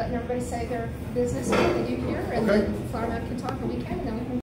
letting everybody say their business and what they do here, and Okay. then Flower Mound can talk, and we can, and then we can